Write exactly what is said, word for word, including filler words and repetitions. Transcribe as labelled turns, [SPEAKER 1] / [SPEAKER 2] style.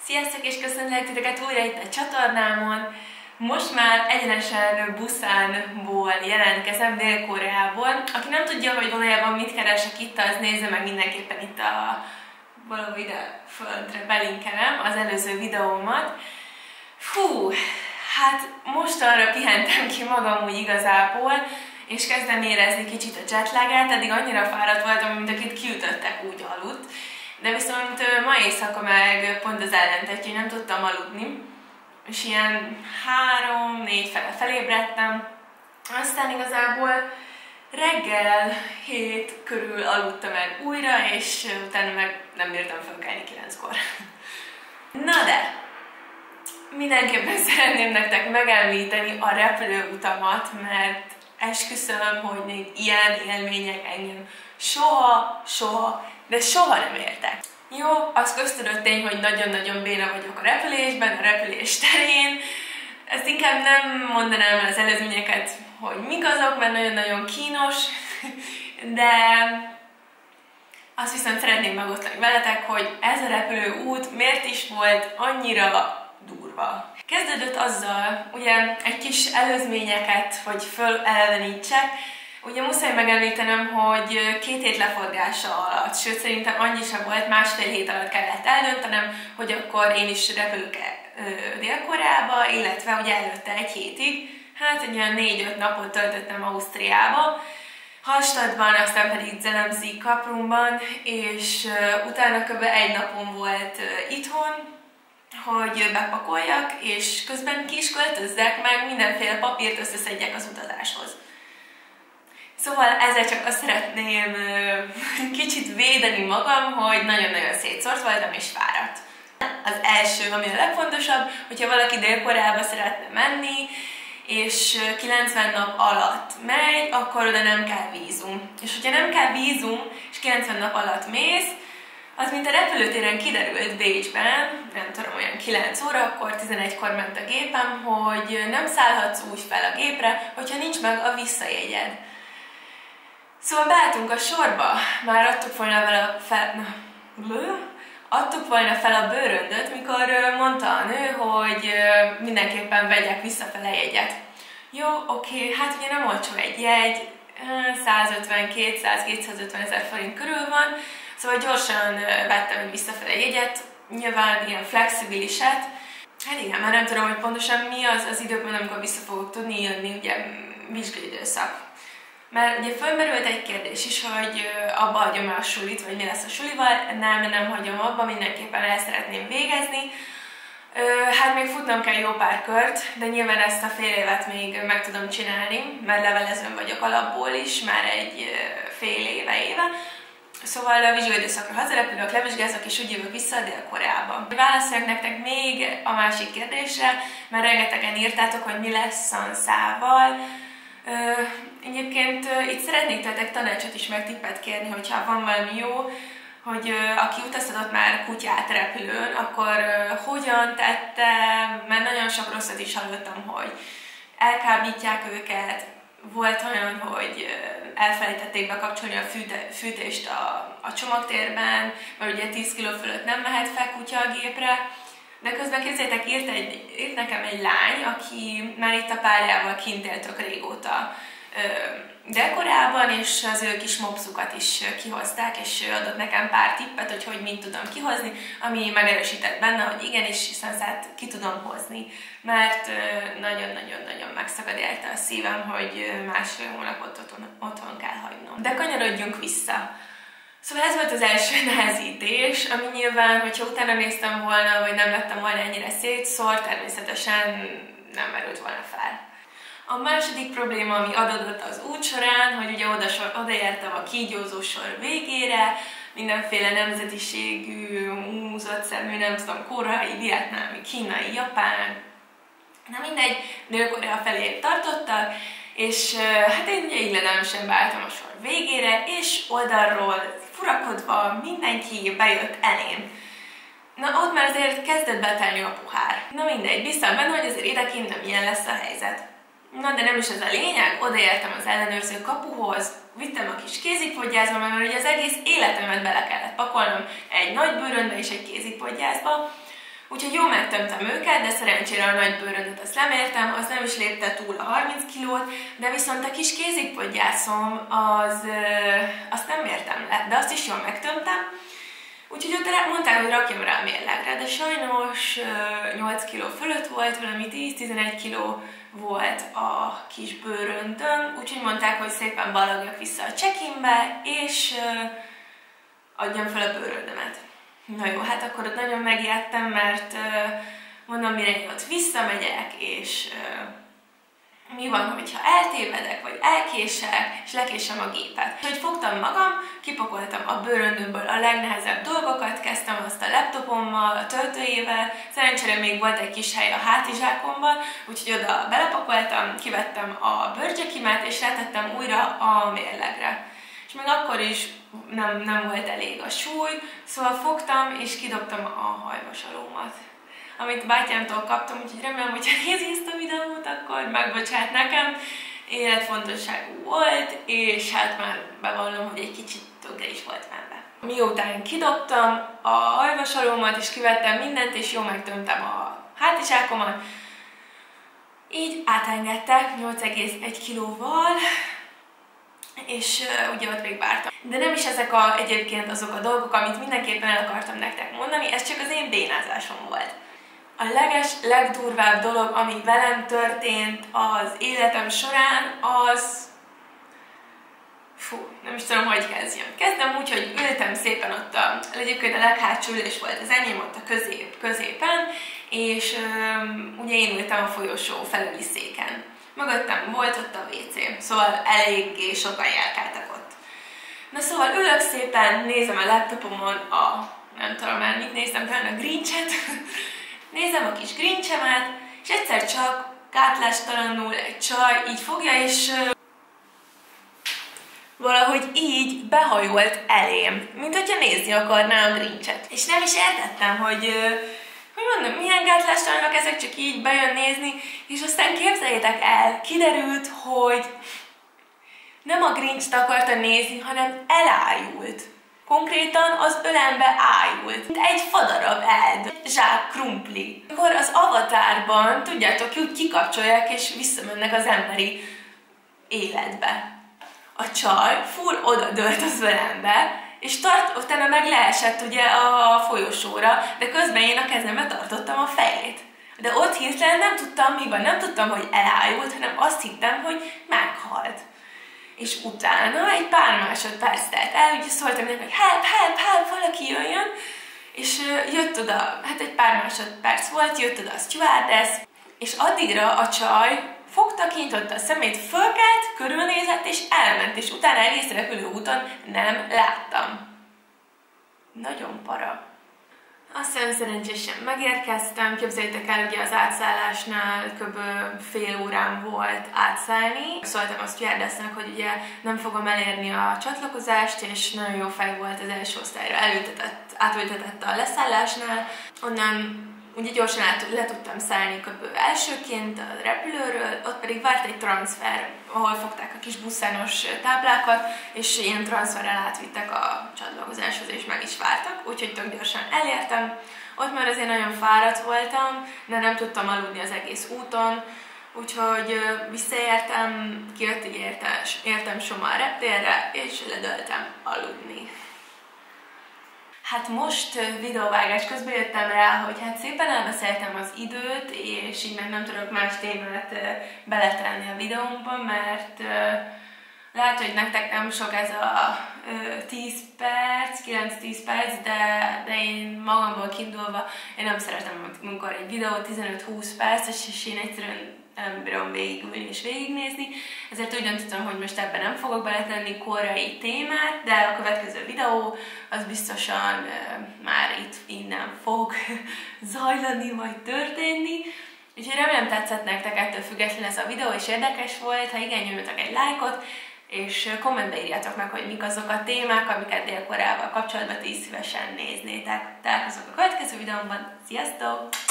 [SPEAKER 1] Sziasztok, és köszönlek titeket újra itt a csatornámon. Most már egyenesen Busanból jelentkezem, Dél-Koreából. Aki nem tudja, hogy valójában mit keresek itt, az nézze meg mindenképpen itt a valahol ide földre belinkelem az előző videómat. Fú, hát most arra pihentem ki magam úgy igazából, és kezdem érezni kicsit a jetlagát, eddig annyira fáradt voltam, mint akit kiütöttek, úgy aludt. De viszont ma éjszaka meg pont az ellentetje, nem tudtam aludni, és ilyen három-négy fele felébredtem. Aztán igazából reggel hét körül aludtam el újra, és utána meg nem bírtam fölkelni kilenckor. Na de! Mindenképpen szeretném nektek megemlíteni a repülőutamat, mert esküszöm, hogy még ilyen élmények engem soha, soha, de soha nem értek. Jó, az köztudott tény, hogy nagyon-nagyon béna vagyok a repülésben, a repülés terén. Ezt inkább nem mondanám el az előzményeket, hogy mik azok, mert nagyon-nagyon kínos, de azt viszont szeretném megosztani veletek, hogy ez a repülőút miért is volt annyira durva. Kezdődött azzal, ugye egy kis előzményeket, hogy fölelevenítsek. Ugye muszáj megemlítenem, hogy két hét leforgása alatt, sőt szerintem annyi sem volt, másfél hét alatt kellett eldöntenem, hogy akkor én is repülök-e Dél-Koreába, illetve ugye előtte egy hétig, hát egy olyan négy-öt napot töltöttem Ausztriába, Hallstattban, aztán pedig Zelemszi Kaprumban, és utána kb. Egy napon volt itthon, hogy bepakoljak, és közben ki is költözzek, meg mindenféle papírt összeszedjek az utazáshoz. Szóval ezzel csak azt szeretném kicsit védeni magam, hogy nagyon-nagyon szétszórt voltam és fáradt. Az első, ami a legfontosabb, hogyha valaki Dél-Koreába szeretne menni, és kilencven nap alatt megy, akkor oda nem kell vízum. És hogyha nem kell vízum, és kilencven nap alatt mész, az mint a repülőtéren kiderült Bécsben, nem tudom, olyan kilenc óra, akkor tizenegykor ment a gépem, hogy nem szállhatsz úgy fel a gépre, hogyha nincs meg a visszajegyed. Szóval beálltunk a sorba, már adtuk volna vele a fel... Na, adtuk volna fel a bőröndöt, mikor mondta a nő, hogy mindenképpen vegyek visszafele jegyet. Jó, oké, hát ugye nem olcsó egy jegy, százötven-kétszáz-kétszázötven ezer forint körül van, szóval gyorsan vettem egy visszafele jegyet, nyilván ilyen flexibiliset. Hát igen, már nem tudom, hogy pontosan mi az az időpont, amikor vissza fogok tudni jönni, ugye vizsgai időszak. Mert ugye fölmerült egy kérdés is, hogy abba hagyom a sulit, vagy mi lesz a sulival. Nem, nem hagyom abba, mindenképpen el szeretném végezni. Hát még futnom kell jó pár kört, de nyilván ezt a fél évet még meg tudom csinálni, mert levelezőn vagyok alapból is, már egy fél éve éve. Szóval a vizsgai időszakra hazarepülök, levizsgázok, és úgy jövök vissza Dél-Koreába. Válaszoljak nektek még a másik kérdésre, mert rengetegen írtátok, hogy mi lesz Sanszával. Uh, egyébként uh, itt szeretnék tőletek tanácsot is, meg tippet kérni, hogyha van valami jó, hogy uh, aki utaztatott már kutyát repülőn, akkor uh, hogyan tette, mert nagyon sok rosszat is hallottam, hogy elkábítják őket, volt olyan, hogy uh, elfelejtették bekapcsolni a fűte, fűtést a, a csomagtérben, mert ugye tíz kiló fölött nem mehet fel kutya a gépre. De közben képzeljétek, írt, egy, írt nekem egy lány, aki már itt a párjával kint él tök régóta Dél-Koreában, és az ő kis mopszukat is kihozták, és ő adott nekem pár tippet, hogy hogy mit tudom kihozni, ami megerősített benne, hogy igenis, Sanszát ki tudom hozni, mert nagyon-nagyon-nagyon megszakad érte a szívem, hogy másfél hónapot otthon, otthon kell hagynom. De kanyarodjunk vissza. Szóval ez volt az első nehezítés, ami nyilván, hogyha utána néztem volna, vagy nem lettem volna ennyire szétszórt, természetesen nem merült volna fel. A második probléma, ami adódott az út során, hogy ugye odaértem a kígyózó sor végére, mindenféle nemzetiségű, húzott szemű, nem tudom, koreai, vietnámi, kínai, japán, na mindegy, Dél-Korea felé tartottak, és hát én ugye illedelmesen beálltam a sor végére, és oldalról furakodva mindenki bejött elém. Na ott már azért kezdett betelni a pohár. Na mindegy, biztos benne, hogy azért idekint nem ilyen lesz a helyzet. Na de nem is ez a lényeg, odaértem az ellenőrző kapuhoz, vittem a kis kézipodgyászba, mert ugye az egész életemet bele kellett pakolnom egy nagy bőrönbe és egy kézipodgyászba, Úgyhogy jó megtömtem őket, de szerencsére a nagy bőröndöt azt lemértem, az nem is lépte túl a harminc kilót, de viszont a kis kézikpodgyászom, az, azt nem mértem le, de azt is jól megtömtem. Úgyhogy ott mondták, hogy rakjam rá a mérlegre, de sajnos nyolc kiló fölött volt, valami tíz-tizenegy kiló volt a kis bőröndön, úgyhogy mondták, hogy szépen ballagjak vissza a check-inbe, és adjam fel a bőröndömet. Na jó, hát akkor ott nagyon megijedtem, mert mondom, mire én ott visszamegyek, és mi van, hogyha eltévedek, vagy elkések, és lekésem a gépet. Úgyhogy fogtam magam, kipakoltam a bőröndömből a legnehezebb dolgokat, kezdtem azt a laptopommal, a töltőjével, szerencsére még volt egy kis hely a hátizsákomban, úgyhogy oda belepakoltam, kivettem a bőrcsekimet, és rátettem újra a mérlegre. És még akkor is nem, nem volt elég a súly, szóval fogtam, és kidobtam a hajvasalómat, amit bátyámtól kaptam, úgyhogy remélem, hogyha nézi ezt a videót, akkor megbocsát nekem. Életfontosságú volt, és hát már bevallom, hogy egy kicsit tökre is volt benne. Miután kidobtam a hajvasalómat, és kivettem mindent, és jól megtömtem a hátizsákomat, így átengedtek nyolc egész egy kilóval, és uh, ugye ott még vártam. De nem is ezek a, egyébként azok a dolgok, amit mindenképpen el akartam nektek mondani, ez csak az én bénázásom volt. A leges, legdurvább dolog, ami velem történt az életem során, az... Fú, nem is tudom, hogy kezdjem. Kezdem úgy, hogy ültem szépen ott, a, egyébként a leghátsó ülés volt az enyém ott a közép, középen, és um, ugye én ültem a folyosó felüli széken. Mögöttem volt ott a vé cé, szóval eléggé sokan járkáltak ott. Na szóval ülök szépen, nézem a laptopomon a, nem tudom már mit néztem, talán a Grinchet, nézem a kis Grincsemet, és egyszer csak gátlástalanul egy csaj így fogja, és uh, valahogy így behajolt elém, mint hogyha nézni akarná a Grinchet. És nem is értettem, hogy... Uh, hogy mondom, milyen gátlástalanok ezek, csak így bejön nézni, és aztán képzeljétek el, kiderült, hogy nem a Grinch-t akarta nézni, hanem elájult. Konkrétan az ölembe ájult, mint egy fadarab eld, zsák krumpli. Akkor az Avatarban, tudjátok, úgy kikapcsolják és visszamennek az emberi életbe. A csaj full odadőlt az ölembe, és tart, utána meg leesett ugye a folyosóra, de közben én a kezembe tartottam a fejét. De ott hirtelen nem tudtam, mi van, nem tudtam, hogy elájult, hanem azt hittem, hogy meghalt. És utána egy pár másodperc telt el, úgyhogy szóltam neki, hogy help, help, help, valaki jöjjön, és jött oda, hát egy pár másodperc volt, jött oda a stewardess, és addigra a csaj fogta, kinyitotta a szemét, fölkelt, körülnézett és elment, és utána egész repülőúton nem láttam. Nagyon para. Aztán szerencsésen megérkeztem, képzeljétek el, ugye az átszállásnál kb. Fél órám volt átszállni. Szóltam a stewardessnek, hogy ugye nem fogom elérni a csatlakozást, és nagyon jó fej volt az első osztályra, elültetett, átültetett a leszállásnál. Onnan ugye gyorsan át, le tudtam szállni kb. Elsőként a repülőről, ott pedig várt egy transfer, ahol fogták a kis buszános táblákat, és ilyen transferrel átvittek a csatlakozáshoz, és meg is vártak, úgyhogy tök gyorsan elértem. Ott már azért nagyon fáradt voltam, de nem tudtam aludni az egész úton, úgyhogy visszaértem, kijöttig értem, értem Soma a reptérre, és ledöltem aludni. Hát most videóvágás közben jöttem rá, hogy hát szépen elbeszéltem az időt, és így meg nem tudok más témát beletenni a videómban, mert lehet, hogy nektek nem sok ez a tíz perc, kilenc-tíz perc, de, de én magamból kiindulva, én nem szeretem, amikor egy videó tizenöt-húsz perces, és én egyszerűen nem bírom végigülni és végignézni, ezért úgy döntöttem, hogy most ebben nem fogok beletenni koreai témát, de a következő videó az biztosan uh, már itt innen fog zajlani vagy történni. Úgyhogy remélem tetszett nektek ettől függetlenül ez a videó, és érdekes volt. Ha igen, nyomjatok egy lájkot, és kommentbe írjátok meg, hogy mik azok a témák, amiket Dél-Koreával kapcsolatban ti szívesen néznétek. Találkozunk a következő videómban. Sziasztok!